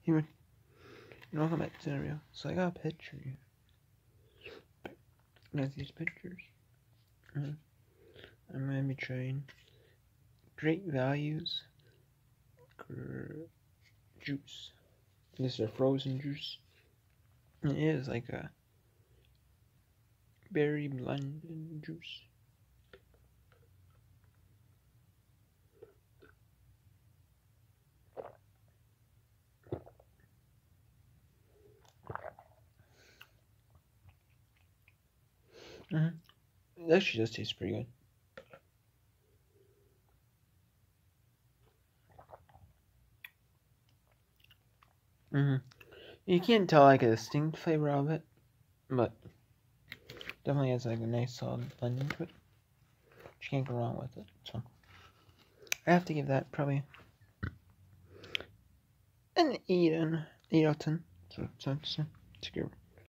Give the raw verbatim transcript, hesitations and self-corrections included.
Even, you know, welcome back to the video. So I got a picture. Got these pictures. Uh, I'm gonna be trying Great Values juice. This is a frozen juice. It is like a berry blended juice. Mm-hmm. It actually does taste pretty good. Mm-hmm. You can't tell like a distinct flavor of it, but definitely has like a nice solid blending to it. You can't go wrong with it. So I have to give that probably an eight and eight out of ten. So, so, so, it's a good.